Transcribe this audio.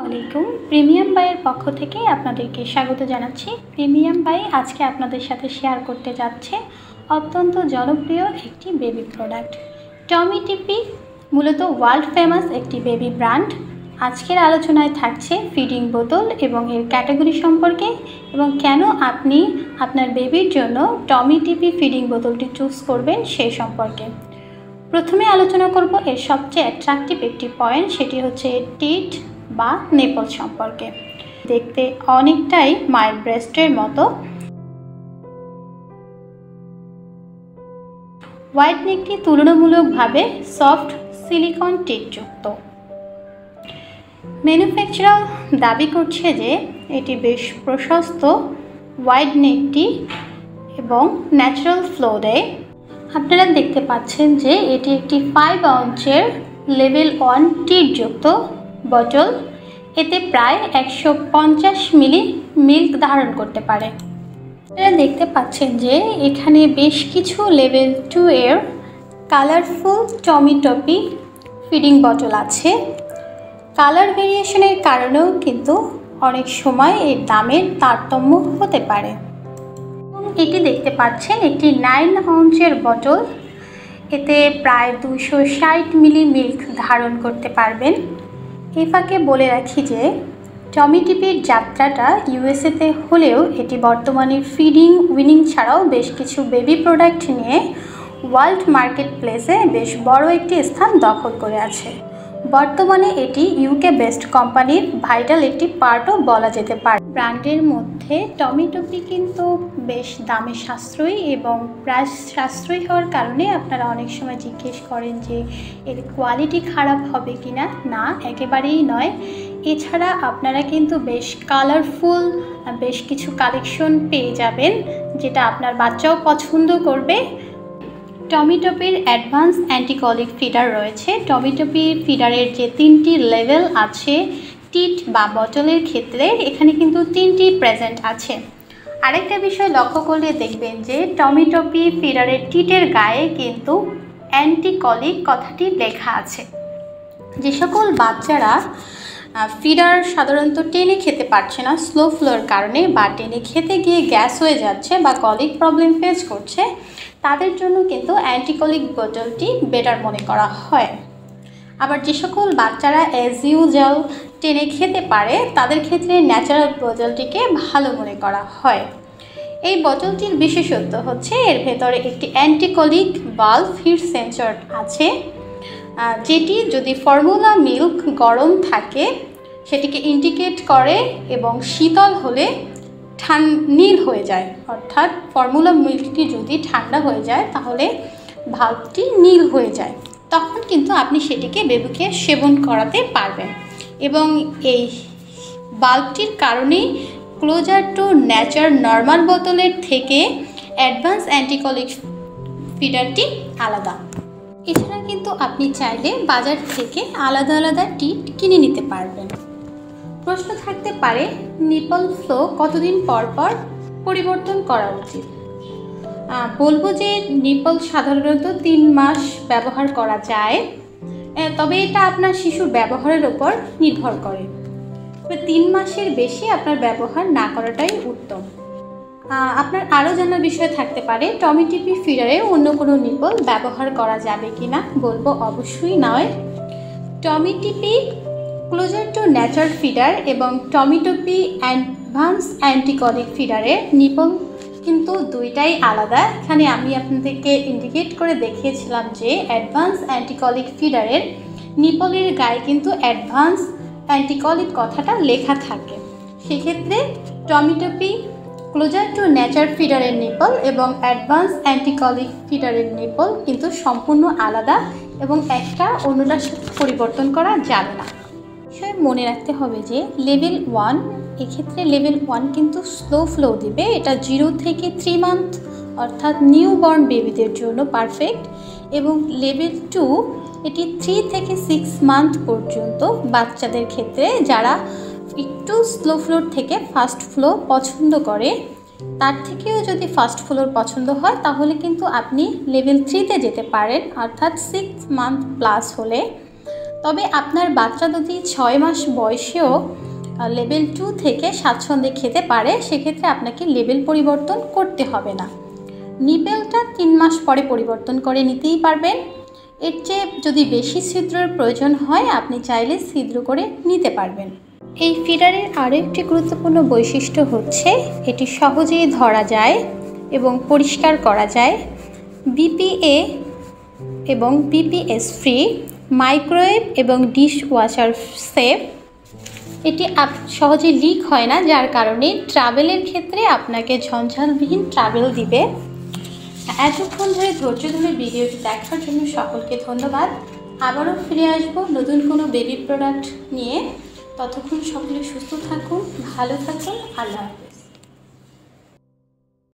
আলাইকুম প্রিমিয়াম বাইয়ের পক্ষ থেকে আপনাদেরকে স্বাগত জানাচ্ছি। প্রিমিয়াম বাই আজকে আপনাদের সাথে শেয়ার করতে যাচ্ছে অত্যন্ত জনপ্রিয় একটি বেবি প্রোডাক্ট টমি টিপি। মূলত ওয়ার্ল্ড ফেমাস একটি বেবি ব্র্যান্ড। আজকের আলোচনায় থাকছে ফিডিং বোতল এবং এর ক্যাটাগরি সম্পর্কে এবং কেন আপনি আপনার বেবির জন্য টমি টিপি ফিডিং বোতলটি চুজ করবেন সেই সম্পর্কে। প্রথমে আলোচনা করব এর সবচেয়ে অ্যাট্রাকটিভ একটি পয়েন্ট, সেটি হচ্ছে এর টিট বা নেপল সম্পর্কে। দেখতে অনেকটাই মায়ের ব্রেস্টের মতো। হোয়াইট নেকটি তুলনামূলকভাবে সফট সিলিকন টিটযুক্ত। ম্যানুফ্যাকচারার দাবি করছে যে এটি বেশ প্রশস্ত হোয়াইট নেকটি এবং ন্যাচারাল ফ্লো দেয়। আপনারা দেখতে পাচ্ছেন যে এটি একটি 5 আউন্সের লেভেল 1 টিটযুক্ত বটল। এতে প্রায় 150 মিলি মিল্ক ধারণ করতে পারে। আপনারা দেখতে পাচ্ছেন যে এখানে বেশ কিছু লেভেল 2 এর colourful Tommee Tippee feeding bottle আছে। কালার ভেরিয়েশনের কারণেও কিন্তু অনেক সময় এর দামের তারতম্য হতে পারে। এটি দেখতে পাচ্ছেন একটি 9 আউন্সের বটল। এতে প্রায় 260 মিলি মিল্ক ধারণ করতে পারবেন। এই ফাঁকে বলে রাখি যে টমি টিপির যাত্রাটা ইউএসএতে হলেও এটি বর্তমানে ফিডিং উইনিং ছাড়াও বেশ কিছু বেবি প্রোডাক্ট নিয়ে ওয়ার্ল্ড মার্কেট প্লেসে বেশ বড় একটি স্থান দখল করে আছে। বর্তমানে এটি ইউকে বেস্ট কোম্পানির ভাইটাল একটি পার্টও বলা যেতে পারে। ব্র্যান্ডের মধ্যে টমি টপি কিন্তু বেশ দামে সাশ্রয়ী এবং প্রাইস সাশ্রয়ী হওয়ার কারণে আপনারা অনেক সময় জিজ্ঞেস করেন যে এর কোয়ালিটি খারাপ হবে কি না। না, একেবারেই নয়। এছাড়া আপনারা কিন্তু বেশ কালারফুল বেশ কিছু কালেকশন পেয়ে যাবেন, যেটা আপনার বাচ্চাও পছন্দ করবে। টমি টপির অ্যাডভান্স অ্যান্টিকলিক ফিডার রয়েছে। টমি টপির ফিডারের যে 3টি লেভেল আছে টিট বা বটলের ক্ষেত্রে, এখানে কিন্তু 3টি প্রেজেন্ট আছে। আরেকটা বিষয় লক্ষ্য করলে দেখবেন যে টমি টপি ফিডারের টিটের গায়ে কিন্তু অ্যান্টিকলিক কথাটি লেখা আছে। যে সকল বাচ্চারা ফিডার সাধারণত টেনে খেতে পারছে না স্লো ফ্লোর কারণে, বা টেনে খেতে গিয়ে গ্যাস হয়ে যাচ্ছে বা কলিক প্রবলেম ফেস করছে, তাদের জন্য কিন্তু অ্যান্টিকলিক বোতলটি বেটার মনে করা হয়। আবার যে সকল বাচ্চারা অ্যাজ ইউজুয়াল টেনে খেতে পারে, তাদের ক্ষেত্রে ন্যাচারাল বোতলটিকে ভালো মনে করা হয়। এই বোতলটির বিশেষত্ব হচ্ছে এর ভেতরে একটি অ্যান্টিকলিক ভালভ হিট সেন্সর আছে, যেটি যদি ফর্মুলা মিল্ক গরম থাকে সেটিকে ইন্ডিকেট করে এবং শীতল হলে নীল হয়ে যায়। অর্থাৎ ফর্মুলা মিল্কটি যদি ঠান্ডা হয়ে যায় তাহলে ভাল্বটি নীল হয়ে যায়। তখন কিন্তু আপনি সেটিকে বেবিকে সেবন করাতে পারবেন। এবং এই বাল্বটির কারণেই ক্লোজার টু নেচার নর্মাল বোতলের থেকে অ্যাডভান্স অ্যান্টিকলিক ফিডারটি আলাদা। এছাড়া কিন্তু আপনি চাইলে বাজার থেকে আলাদা আলাদা টিট কিনে নিতে পারবেন। প্রশ্ন থাকতে পারে নিপল ফ্লো কতদিন পর পর পরিবর্তন করা উচিত। বলবো যে নিপল সাধারণত 3 মাস ব্যবহার করা যায়, তবে এটা আপনার শিশুর ব্যবহারের ওপর নির্ভর করে। 3 মাসের বেশি আপনার ব্যবহার না করাটাই উত্তম। আপনার আরও জানার বিষয় থাকতে পারে টমি টিপি ফিডারে অন্য কোনো নিপল ব্যবহার করা যাবে কি না। বলবো অবশ্যই নয়। টমি টিপি ক্লোজার টু নেচার ফিডার এবং টমি টপি অ্যাডভান্স অ্যান্টিকলিক ফিডারের নিপল কিন্তু দুইটাই আলাদা। এখানে আমি আপনাদেরকে ইন্ডিকেট করে দেখিয়েছিলাম যে অ্যাডভান্স অ্যান্টিকলিক ফিডারের নিপলের গায়ে কিন্তু অ্যাডভান্স অ্যান্টিকলিক কথাটা লেখা থাকে। সেক্ষেত্রে Tommee Tippee closer to nature ফিডারের নিপল এবং অ্যাডভান্স অ্যান্টিকলিক ফিডারের নিপল কিন্তু সম্পূর্ণ আলাদা এবং একটা অন্যটার সাথে পরিবর্তন করা যাবে না। বিষয় মনে রাখতে হবে যে লেভেল 1, এক্ষেত্রে লেভেল 1 কিন্তু স্লো ফ্লো দিবে। এটা 0 থেকে 3 মান্থ অর্থাৎ নিউ বর্ন বেবিদের জন্য পারফেক্ট। এবং লেভেল 2 এটি 3 থেকে 6 মান্থ পর্যন্ত বাচ্চাদের ক্ষেত্রে, যারা একটু স্লো ফ্লোর থেকে ফাস্ট ফ্লো পছন্দ করে। তার থেকেও যদি ফাস্ট ফ্লোর পছন্দ হয় তাহলে কিন্তু আপনি লেভেল 3তে যেতে পারেন, অর্থাৎ 6 মান্থ প্লাস হলে। তবে আপনার বাচ্চা যদি 6 মাস বয়সেও লেভেল 2 থেকে স্বাচ্ছন্দ্যে খেতে পারে, সেক্ষেত্রে আপনাকে লেভেল পরিবর্তন করতে হবে না। নিপেলটা 3 মাস পরে পরিবর্তন করে নিতেই পারবেন। এর চেয়ে যদি বেশি ছিদ্রের প্রয়োজন হয় আপনি চাইলে ছিদ্র করে নিতে পারবেন। এই ফিডারের আরও একটি গুরুত্বপূর্ণ বৈশিষ্ট্য হচ্ছে এটি সহজেই ধরা যায় এবং পরিষ্কার করা যায়। বিপিএ এবং বিপিএস ফ্রি, মাইক্রোওয়েভ এবং ডিশ ওয়াশার সেফ। এটি সহজে লিক হয় না, যার কারণে ট্রাভেলের ক্ষেত্রে আপনাকে ঝঞ্ঝালবিহীন ট্রাভেল দিবে। এতক্ষণ ধরে ধৈর্য ধরে ভিডিওটি দেখার জন্য সকলকে ধন্যবাদ। আবারও ফিরে আসবো নতুন কোনো বেবি প্রোডাক্ট নিয়ে। ততক্ষণ সকলে সুস্থ থাকুন, ভালো থাকুন। আল্লাহ হাফেজ।